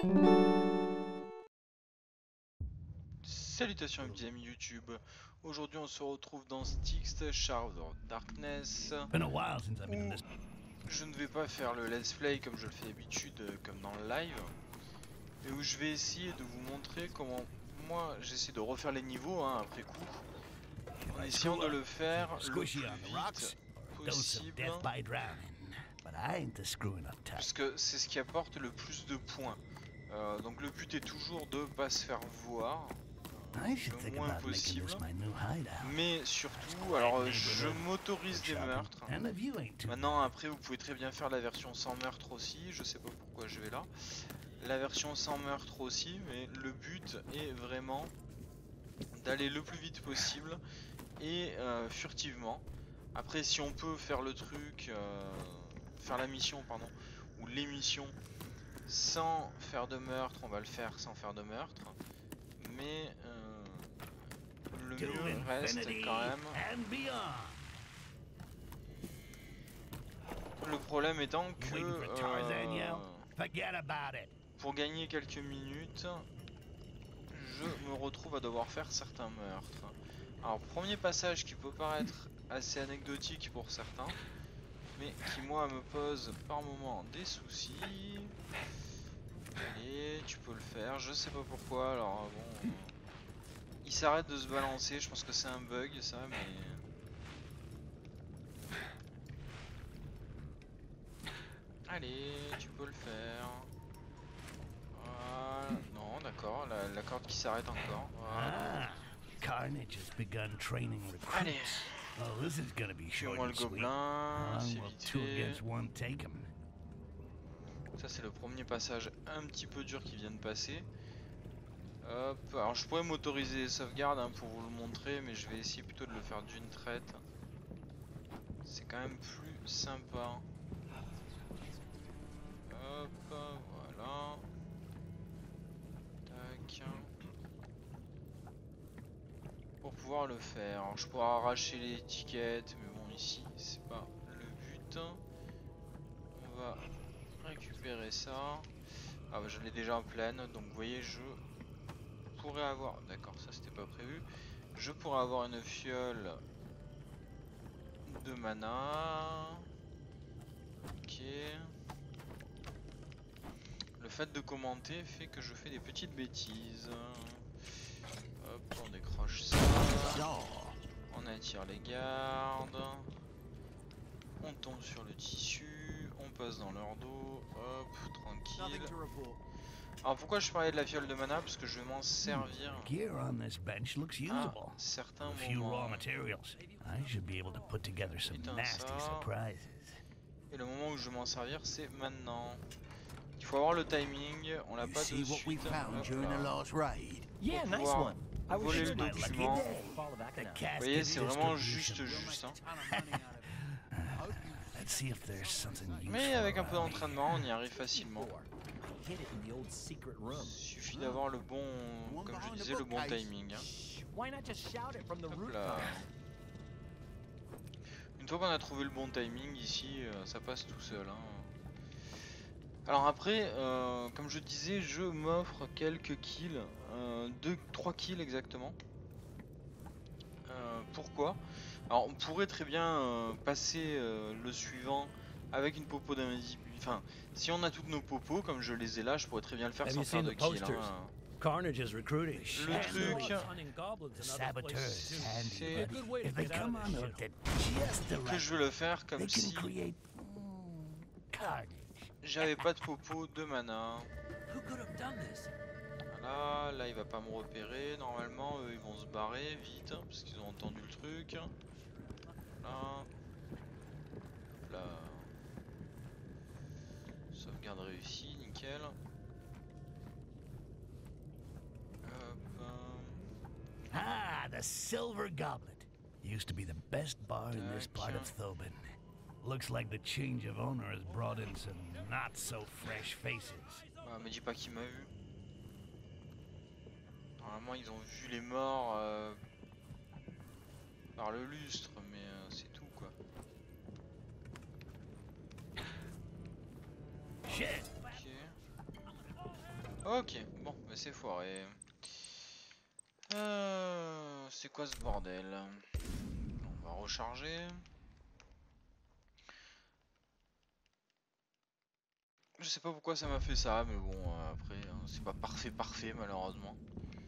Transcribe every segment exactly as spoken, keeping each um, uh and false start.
Salutations mes petits amis YouTube, aujourd'hui on se retrouve dans Styx Shards of Darkness, où je ne vais pas faire le let's play comme je le fais d'habitude, comme dans le live, et où je vais essayer de vous montrer comment moi j'essaie de refaire les niveaux hein, après coup, en essayant de le faire le plus vite possible, parce que c'est ce qui apporte le plus de points. Euh, donc le but est toujours de pas se faire voir le moins possible, mais surtout, alors je m'autorise des meurtres. Maintenant après vous pouvez très bien faire la version sans meurtre aussi, je sais pas pourquoi je vais là. La version sans meurtre aussi, mais le but est vraiment d'aller le plus vite possible et euh, furtivement. Après si on peut faire le truc, euh, faire la mission pardon, ou l'émission sans faire de meurtre, on va le faire sans faire de meurtre. Mais euh, le mieux reste quand même. Le problème étant que euh, pour gagner quelques minutes, je me retrouve à devoir faire certains meurtres. Alors premier passage qui peut paraître assez anecdotique pour certains, mais qui moi me pose par moments des soucis. Allez, tu peux le faire, je sais pas pourquoi, alors bon... Euh, il s'arrête de se balancer, je pense que c'est un bug ça, mais... Allez, tu peux le faire. Voilà. Non, d'accord, la, la corde qui s'arrête encore. Voilà. Carnage has begun training recruits. Allez. Oh, this is gonna be short Fais-moi le and sweet. gobelin, c'est Well, vite two fait. against one, take 'em. Ça c'est le premier passage un petit peu dur qui vient de passer. Hop, alors je pourrais m'autoriser les sauvegardes hein, pour vous le montrer, mais je vais essayer plutôt de le faire d'une traite. C'est quand même plus sympa. Hop, voilà. Tac. Pour pouvoir le faire. Alors, je pourrais arracher les étiquettes, mais bon ici c'est pas le but. On va récupérer ça. Ah bah je l'ai déjà en pleine, donc vous voyez je pourrais avoir... D'accord, ça c'était pas prévu. Je pourrais avoir une fiole de mana. Ok. Le fait de commenter fait que je fais des petites bêtises. Hop, on décroche ça. On attire les gardes. On tombe sur le tissu. On passe dans leur dos. Hop, tranquille. Alors pourquoi je parlais de la fiole de mana? Parce que je vais m'en servir à certains moments. Éteins ça. Et le moment où je vais m'en servir c'est maintenant. Il faut avoir le timing, on l'a pas de suite. Pour pouvoir voler le document. Vous voyez, c'est vraiment juste juste. Hein. Mais avec un peu d'entraînement, on y arrive facilement. Il suffit d'avoir le bon, comme je disais, le bon timing. Hein. Hop là. Une fois qu'on a trouvé le bon timing ici, ça passe tout seul. Hein. Alors après, euh, comme je disais, je m'offre quelques kills, euh, deux, trois kills exactement. Euh, pourquoi? Alors on pourrait très bien euh, passer euh, le suivant avec une popo d'invisibilité. Enfin, si on a toutes nos popos, comme je les ai là, je pourrais très bien le faire sans faire de kills. Hein. Carnage is recruiting. Le truc, c'est que je vais le faire comme si j'avais pas de popo de mana. Voilà, là il va pas me repérer. Normalement, eux ils vont se barrer vite hein, parce qu'ils ont entendu le truc. Là, là. Sauvegarde réussie, nickel. Hop. Ah, the Silver Goblet. Used to be the best bar in this part of Thoban. Looks like the change of owner has brought in some not so fresh faces. Bah, me dis pas qu'il m'a vu. Normalement, ils ont vu les morts euh, par le lustre, mais euh, c'est tout quoi. Shit. Ok. Ok, bon, bah c'est foiré. Euh, c'est quoi ce bordel? On va recharger. Je sais pas pourquoi ça m'a fait ça, mais bon, euh, après, hein, c'est pas parfait parfait malheureusement.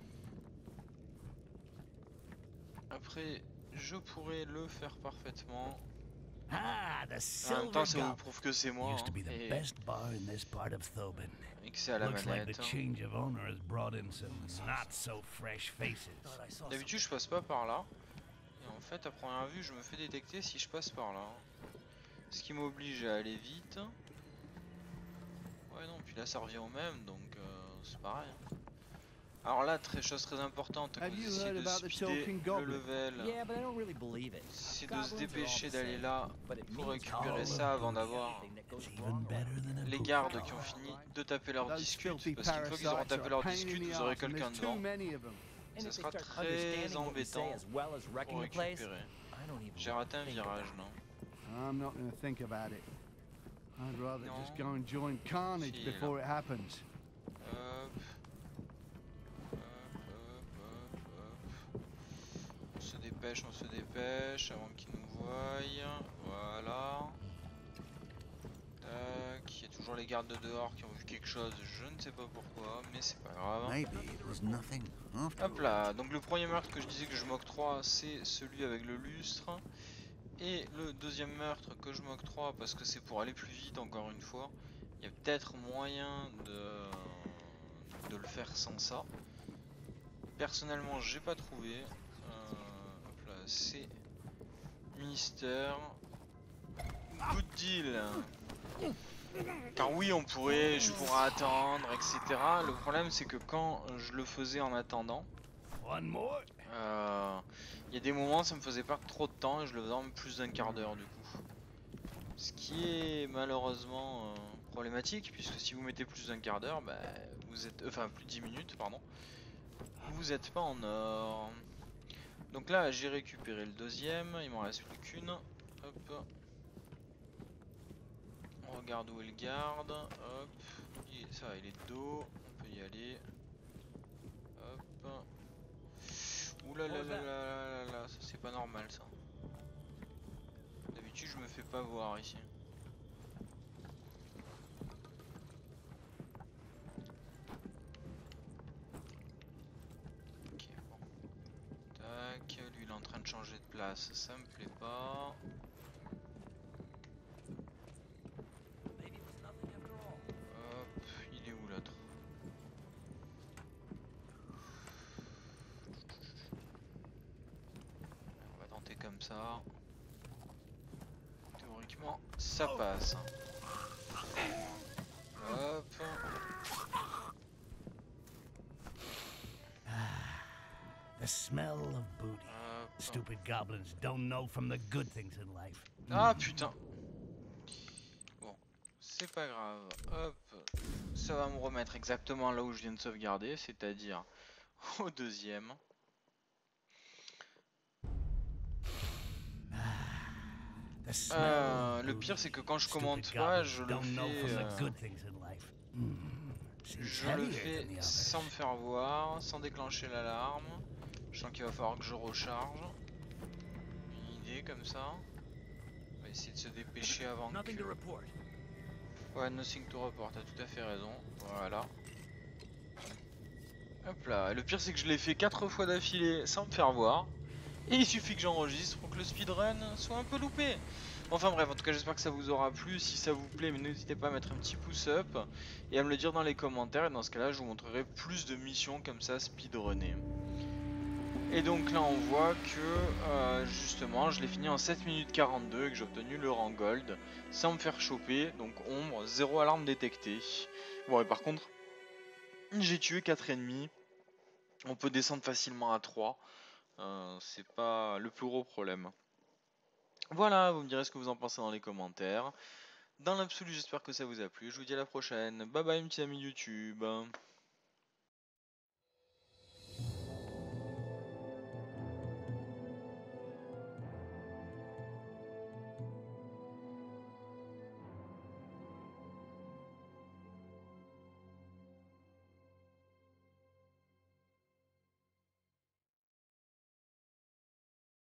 Après, je pourrais le faire parfaitement. Ah, the En même Silver temps, ça vous Goblet. prouve que c'est moi, Used to hein, be the et, best bar in this part of Thoban. et que c'est à la Looks like the manette. Hein. change of owner has brought in some not so fresh faces. D'habitude, je passe pas par là. Et en fait, à première vue, je me fais détecter si je passe par là. Ce qui m'oblige à aller vite. Ouais, non, puis là, ça revient au même, donc euh, c'est pareil. Hein. Alors là, très, chose très importante, quand vous essayez de speeder le level, c'est de se dépêcher d'aller là pour récupérer ça avant d'avoir les gardes qui ont fini de taper leur discute, parce qu'une fois qu'ils auront tapé leur discute, vous aurez quelqu'un devant. Ça sera très embêtant pour récupérer. J'ai raté un virage, non? I'm not gonna think about it. I'd rather Non. just go and join Carnage Si, before it happens. Hop. Hop, hop, hop, hop. On se dépêche, on se dépêche avant qu'ils nous voient. Voilà. Tac. Il y a toujours les gardes de dehors qui ont vu quelque chose, je ne sais pas pourquoi, mais c'est pas grave. Hop là, donc le premier meurtre que je disais que je m'octroie, c'est celui avec le lustre. Et le deuxième meurtre que je m'octroie, parce que c'est pour aller plus vite encore une fois, il y a peut-être moyen de, de le faire sans ça. Personnellement, j'ai pas trouvé. Euh, hop là, c'est Mister Good Deal. Car oui, on pourrait, je pourrais attendre, et cetera. Le problème, c'est que quand je le faisais en attendant, euh, il y a des moments, ça me faisait perdre trop de temps et je le faisais en plus d'un quart d'heure du coup. Ce qui est malheureusement euh, problématique, puisque si vous mettez plus d'un quart d'heure, bah, vous êtes, enfin plus de dix minutes, pardon, vous êtes pas en or. Donc là, j'ai récupéré le deuxième, il m'en reste plus qu'une. Hop. On regarde où est le garde. Hop. Il, ça va, il est de dos. On peut y aller. Hop. Ouh là là là là là là là, ça c'est pas normal ça. D'habitude, je me fais pas voir ici. Ok, bon. Tac, lui il est en train de changer de place, ça me plaît pas. Hop, il est où l'autre? On va tenter comme ça. Théoriquement, ça passe. Hop. The smell of booty. Hop. Stupid goblins don't know from the good things in life. Ah putain. Bon, c'est pas grave. Hop. Ça va me remettre exactement là où je viens de sauvegarder, c'est-à-dire au deuxième. Euh, le pire c'est que quand je commente pas, je le fais, euh, je le fais sans me faire voir, sans déclencher l'alarme. Je sens qu'il va falloir que je recharge. Une idée comme ça. On va essayer de se dépêcher avant que... Ouais, nothing to report, t'as tout à fait raison. Voilà. Hop là, le pire c'est que je l'ai fait quatre fois d'affilée sans me faire voir. Et il suffit que j'enregistre pour que le speedrun soit un peu loupé. Enfin bref, en tout cas j'espère que ça vous aura plu. Si ça vous plaît, mais n'hésitez pas à mettre un petit pouce up et à me le dire dans les commentaires. Et dans ce cas là, je vous montrerai plus de missions comme ça speedrunner. Et donc là on voit que euh, justement je l'ai fini en sept minutes quarante-deux et que j'ai obtenu le rang gold sans me faire choper. Donc ombre, zéro alarme détectée. Bon et par contre j'ai tué quatre ennemis. On peut descendre facilement à trois. Euh, c'est pas le plus gros problème. Voilà, vous me direz ce que vous en pensez dans les commentaires. Dans l'absolu, j'espère que ça vous a plu. Je vous dis à la prochaine. Bye bye, mes petits amis YouTube.